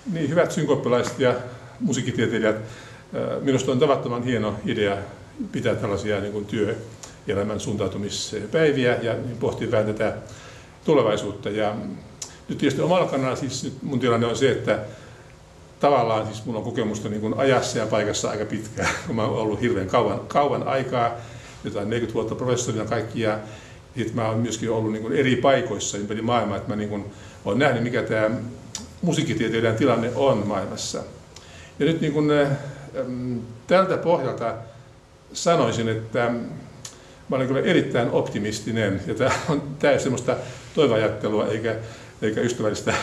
Niin, hyvät synkoppilaiset ja musiikkitieteilijät, minusta on tavattoman hieno idea pitää tällaisia niin kuin työelämän suuntautumispäiviä ja pohtia vähän tätä tulevaisuutta. Ja nyt tietysti omalla kannalla siis nyt mun tilanne on se, että tavallaan siis mulla on kokemusta niin kuin ajassa ja paikassa aika pitkään, kun mä oon ollut hirveän kauan aikaa, jotain 40 vuotta professorina kaikki, ja sitten mä oon myöskin ollut niin kuin eri paikoissa ympäri maailmaa, että mä niin kuin olen nähnyt, mikä tämä musiikkitieteilijän tilanne on maailmassa. Ja nyt niin kuin, tältä pohjalta sanoisin, että mä olen kyllä erittäin optimistinen, ja tämä on täysin semmoista toiveajattelua eikä ystävällistä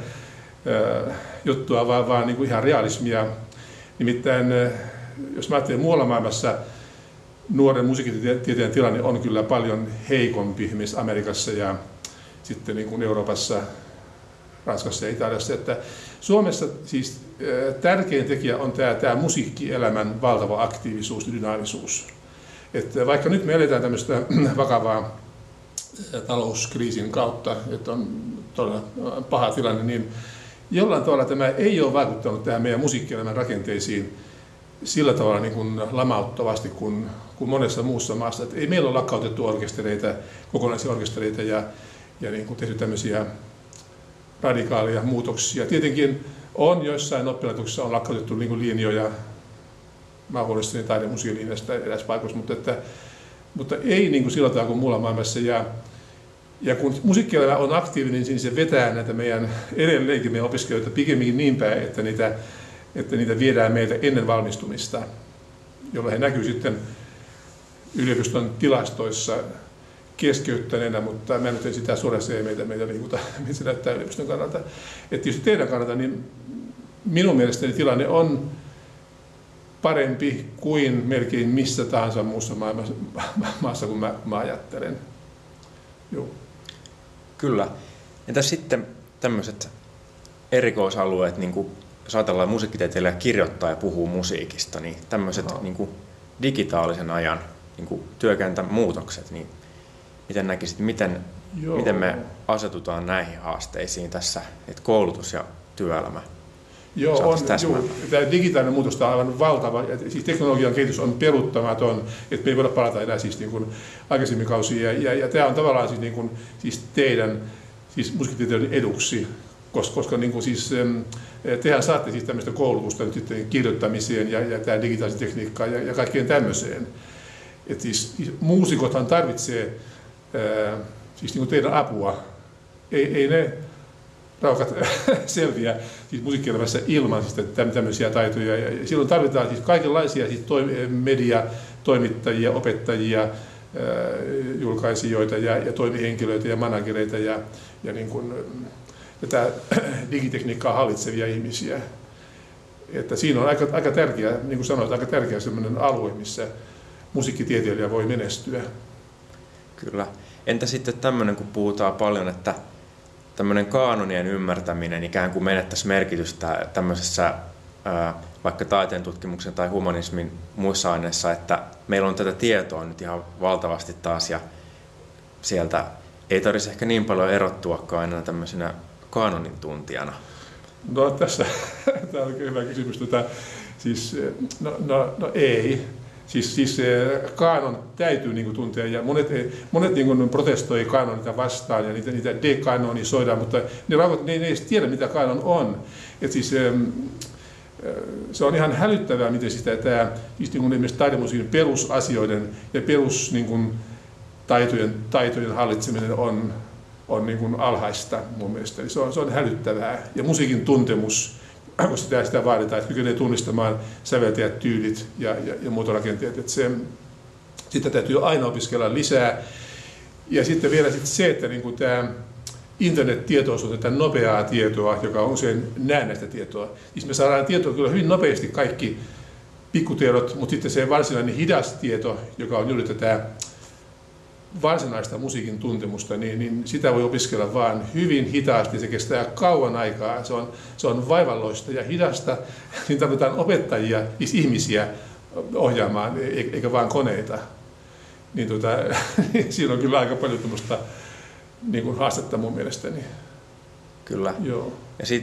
juttua, vaan niin kuin ihan realismia. Nimittäin, jos mä ajattelen muualla maailmassa, nuoren musiikkitieteen tilanne on kyllä paljon heikompi, esimerkiksi Amerikassa ja sitten niin kuin Euroopassa, Ranskassa ja Italiassa. Että Suomessa siis tärkein tekijä on tämä musiikkielämän valtava aktiivisuus ja dynaamisuus. Että vaikka nyt me eletään tämmöistä vakavaa talouskriisin kautta, että on todella paha tilanne, niin jollain tavalla tämä ei ole vaikuttanut tähän meidän musiikkielämän rakenteisiin sillä tavalla niin kuin lamauttavasti kuin monessa muussa maassa. Että ei meillä ole lakkautettu orkestereita, kokonaisia orkestereita ja niin kuin tehty tämmöisiä radikaaleja muutoksia. Tietenkin on joissain oppilaitoksissa on lakkautettu niin kuin linjoja. Mä oon huolestani taide- ja musiikkilinjasta eräs paikoissa, mutta ei niin kuin sillä tavalla kuin muulla maailmassa. Ja kun musiikkielämä on aktiivinen, niin se vetää näitä edelleenkin meidän opiskelijoita pikemminkin niin päin, että niitä viedään meiltä ennen valmistumista, jolloin he näkyy sitten yliopiston tilastoissa keskeyttäneenä, mutta mä nyt en sitä suoraan, se ei meitä liikuta, mitä se näyttää yliopiston kannalta. Että jos teidän kannalta, niin minun mielestäni tilanne on parempi kuin melkein missä tahansa muussa maassa, kun mä ajattelen. Joo. Kyllä. Entäs sitten tämmöiset erikoisalueet, niin kuin jos ajatellaan musiikkitieteilijä kirjoittaa ja puhuu musiikista, niin tämmöiset niin kuin digitaalisen ajan niin kuin työkentän muutokset, niin miten näkisit, miten me asetutaan näihin haasteisiin tässä, että koulutus ja työelämä? Joo, tämä digitaalinen muutos on aivan valtava. Siis teknologian kehitys on peruuttamaton, että me ei voida palata enää siis niin kuin aikaisemmin kausia. Ja tämä on tavallaan siis, niin kuin, siis teidän siis musiikkitieteilijöiden eduksi, koska niin kuin siis, tehän saatte siis tämmöistä koulutusta nyt kirjoittamiseen ja tämä digitaalisen tekniikkaan ja kaikkeen tämmöiseen. Et siis muusikothan tarvitsee siis niin kuin teidän apua. Ei ne raukat selviä siis musiikkielämässä ilman siis tämmöisiä taitoja. Ja silloin tarvitaan siis kaikenlaisia siis mediatoimittajia, opettajia, julkaisijoita ja toimihenkilöitä ja managereita ja niin kuin, tätä digitekniikkaa hallitsevia ihmisiä. Että siinä on aika tärkeä, niin kuin sanoit, aika tärkeä sellainen alue, missä musiikkitieteilijä voi menestyä. Kyllä. Entä sitten tämmöinen, kun puhutaan paljon, että tämmöinen kaanonien ymmärtäminen ikään kuin menettäisi merkitystä tämmöisessä vaikka taiteen tutkimuksen tai humanismin muissa aineissa, että meillä on tätä tietoa nyt ihan valtavasti taas ja sieltä ei tarvitsisi ehkä niin paljon erottuakaan enää tämmöisenä kaanonin tuntijana. No tässä, tämä on hyvä kysymys. Siis, no ei. Siis kaanon täytyy niin kuin tuntea ja monet niin kuin protestoi kaanonita vastaan ja niitä dekanonisoidaan, mutta ne ei edes tiedä mitä kaanon on. Et siis, se on ihan hälyttävää, miten tämä siis niin kuin esimerkiksi taidemusiikin perusasioiden ja perus niin kuin taitojen hallitseminen on niin kuin alhaista mun mielestä. Eli se on hälyttävää ja musiikin tuntemus, koska sitä vaaditaan, että kykenee tunnistamaan säveltäjät, tyylit ja muotorakenteet. Sitä täytyy aina opiskella lisää. Ja sitten vielä se, että niin kuin tämä internet-tietoisuus on tätä nopeaa tietoa, joka on usein näennäistä tietoa. Siis me saadaan tietoa kyllä hyvin nopeasti kaikki pikkutiedot, mutta sitten se varsinainen hidas tieto, joka on juuri tätä varsinaista musiikin tuntemusta, niin sitä voi opiskella vain hyvin hitaasti. Se kestää kauan aikaa. Se on vaivalloista ja hidasta. Niin tarvitaan opettajia, siis ihmisiä ohjaamaan, eikä vain koneita. Niin siinä on kyllä aika paljon tämmöistä niin kuin haastetta mun mielestäni. Kyllä. Joo. Ja sitten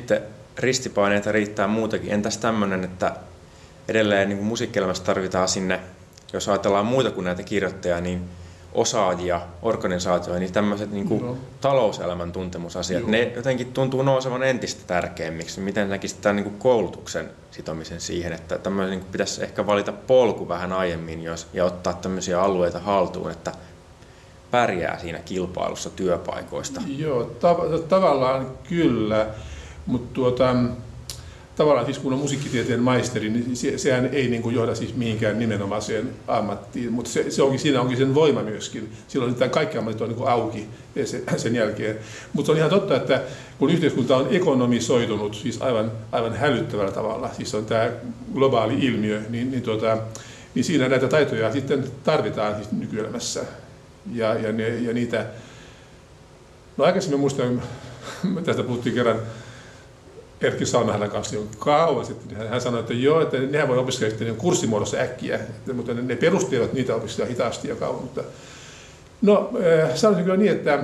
ristipaineita riittää muutakin. Entäs tämmöinen, että edelleen niin kuin musiikkielämässä tarvitaan sinne, jos ajatellaan muuta kuin näitä kirjoittajia, niin osaajia, organisaatioja, niin tämmöiset niin kuin talouselämän tuntemusasiat, ne jotenkin tuntuu nousevan entistä tärkeämmiksi. Miten näkisit tämän niin kuin koulutuksen sitomisen siihen, että tämmöinen niin kuin pitäisi ehkä valita polku vähän aiemmin ja ottaa tämmöisiä alueita haltuun, että pärjää siinä kilpailussa työpaikoista? Joo, tavallaan kyllä, mutta tavallaan siis kun on musiikkitieteen maisteri, niin sehän ei niin kuin johda siis mihinkään nimenomaiseen ammattiin, mutta siinä onkin sen voima myöskin. Silloin tämä kaikki ammatit on niin kuin auki sen jälkeen. Mutta on ihan totta, että kun yhteiskunta on ekonomisoitunut siis aivan hälyttävällä tavalla, siis on tämä globaali ilmiö, niin siinä näitä taitoja sitten tarvitaan siis nykyelämässä. Ja niitä, no aikaisemmin muistan, tästä puhuttiin kerran Erkki Salmehälän kanssa jo kauan sitten. Hän sanoi, että joo, että nehän voi opiskella sitten kurssimuodossa äkkiä, mutta ne perustiedot, niitä opiskella hitaasti ja kauan. Mutta, no, sanoisin kyllä niin, että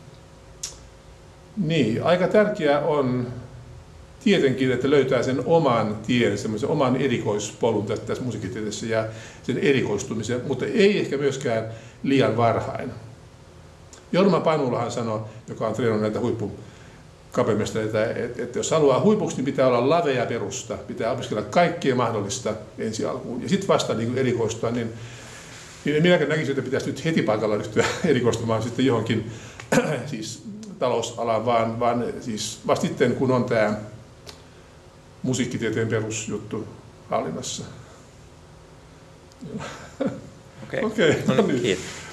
niin, aika tärkeää on tietenkin, että löytää sen oman tien, semmoisen oman erikoispolun tässä musiikkitieteessä ja sen erikoistumisen, mutta ei ehkä myöskään liian varhain. Jorma Panulahan sanoi, joka on treenannut näitä huippukapelmestareita, että jos haluaa huipuksi, niin pitää olla lavea perusta, pitää opiskella kaikkea mahdollista ensi alkuun. Ja sitten vasta niin erikoistua, niin minäkin näkisin, että pitäisi nyt heti paikalla ryhtyä erikoistumaan sitten johonkin siis talousalaan, vaan siis vasta sitten, kun on tämä musiikkitieteen perusjuttu hallinnassa. Okei. No niin. Kiitos.